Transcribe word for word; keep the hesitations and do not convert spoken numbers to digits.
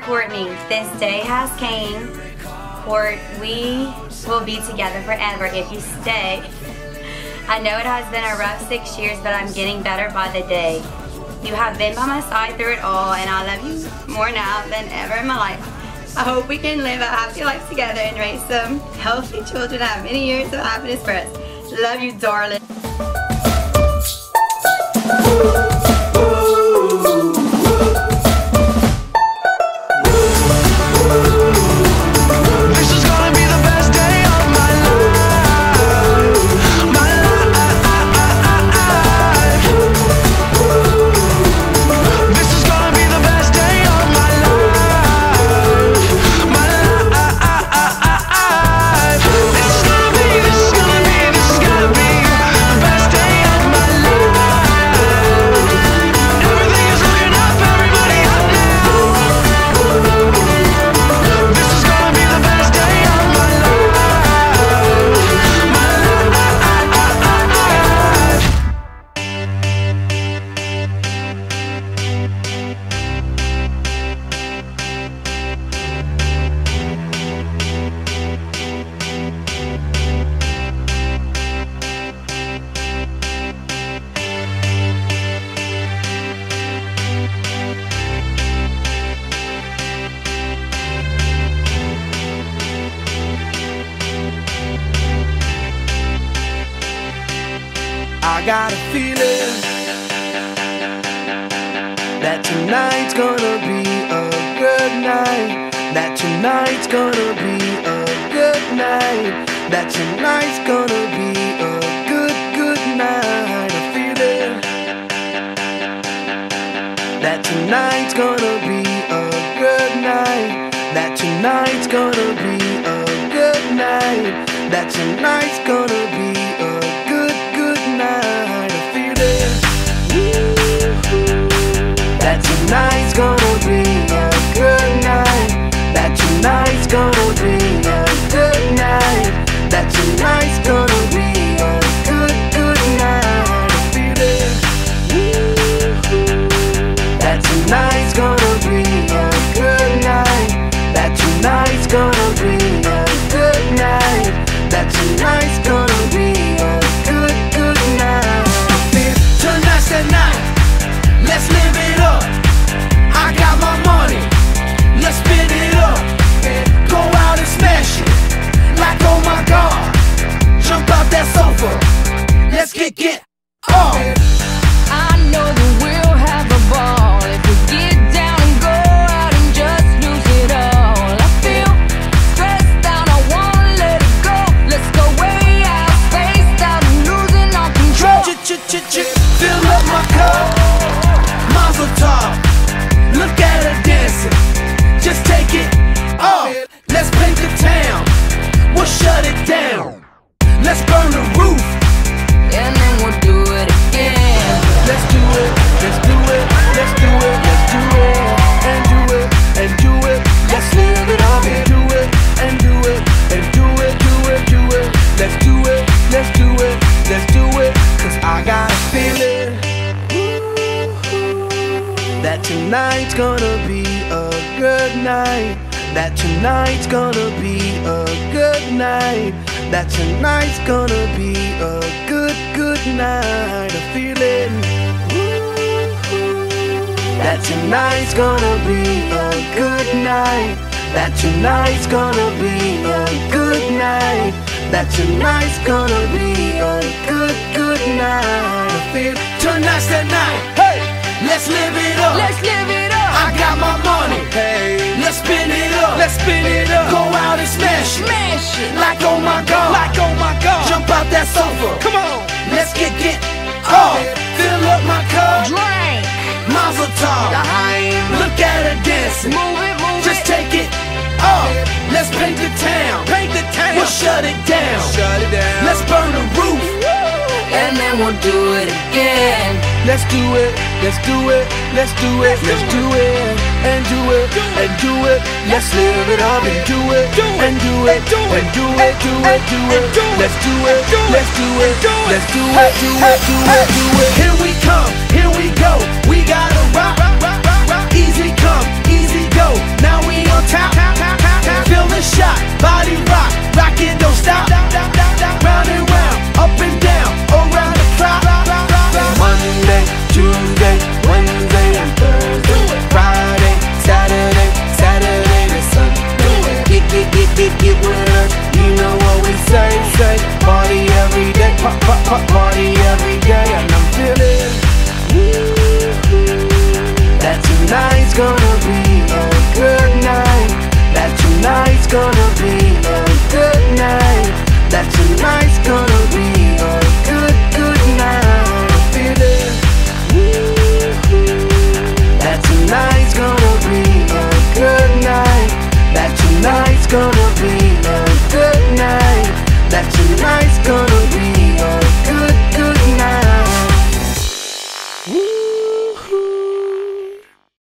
Courtney, this day has came. Court, we will be together forever if you stay. I know it has been a rough six years, but I'm getting better by the day. You have been by my side through it all, and I love you more now than ever in my life. I hope we can live a happy life together and raise some healthy children, have many years of happiness for us. Love you, darling. I got a feeling that tonight's gonna be a good night. That tonight's gonna be a good night. That tonight's gonna be a good, good night. A feeling that tonight's gonna be a good night. That tonight's gonna be a good night. That tonight's gonna be a good, good night. A feeling that tonight's gonna be a good night. That tonight's gonna be a good night. That tonight's gonna be a good, good night. A feeling that tonight's gonna be a good night. That tonight's gonna be a good night. That tonight's gonna be a good, good night. Tonight's the night, let's live it up. I got my money, let's spin it up. Go out and smash it, like oh my God. Jump out that sofa, let's kick it off. I know that we'll have a ball if we get down and go out and just lose it all. I feel stressed out, I wanna let it go. Let's go way out, spaced out and losing all control. Fill up my cup, Mazel tov. Look at her dancing, just take it off. Let's paint the town, we'll shut it down. Let's burn the roof, And then we'll do it again. let's do it, let's do it, let's do it, let's do it, and do it, and do it. Let's live it up and do it, and do it, and do it, do it, do it. Let's do it, let's do it, let's do it. Cause I got a feeling that tonight's gonna be a good night. That tonight's gonna be a good night. That tonight's gonna be a good, good night. A feeling that tonight's gonna be a good night. That tonight's gonna be a good night. That tonight's gonna be a good, good night. I feel tonight's the night. Hey, let's live it up. Let's live it up. I got my money. Hey, let's spin it up. Let's spin it up. Go out and smash it. Smash it. Like oh my God. Like oh my God. Jump out that sofa. Come on. Let's get it off. Fill up my cup. Drink. Mazel tov. Look at her dancing. Move it, move Just it. take it off. Let's paint the town. Paint the town. We'll shut it down. Shut it down. Let's burn the roof. And then we'll do it again. Let's do it. Let's do it. Let's do it. Let's do it. And do it. And do it. Let's live it up and do it. And do it. And do it. Do it. Do it. Let's do it. Let's do it. Let's do it. Do it. Do it. Do it. Here we come. Here we go. We gotta rock. Easy come. Easy go. Now gonna